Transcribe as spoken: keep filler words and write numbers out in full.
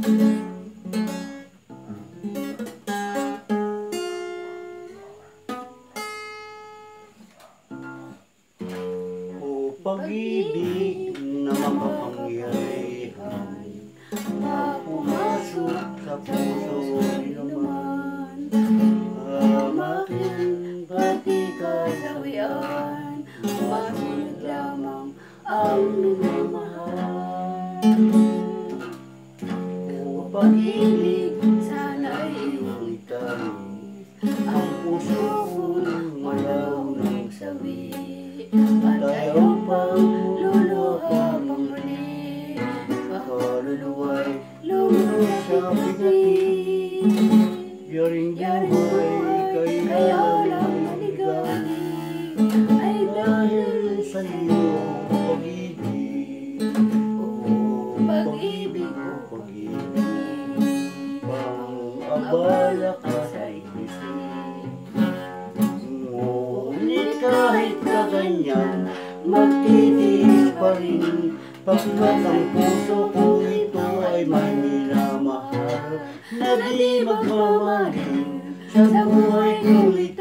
O pag-ibig na makapangyarihan, pumasok sa puso naman, hamakin pati kasawian, masunod lamang ang minamahal. O pag-ibig, sana'y iyong itamis, ang puso ko'y malaw ng sawi, at ayaw pang luluha pang muli, kaluluwa'y lumuha sa bigati. Yaring buhay kaya lang naligalig, ay dahil sa iyong pag-ibig. O pag-ibig, o pag-ibig, pang-abala ka sa isip. Ngunit kahit na ganyan, magtitiis pa rin, pagkat ang puso ko ito ay may minamahal, na di magmamaling sa buhay kong ito.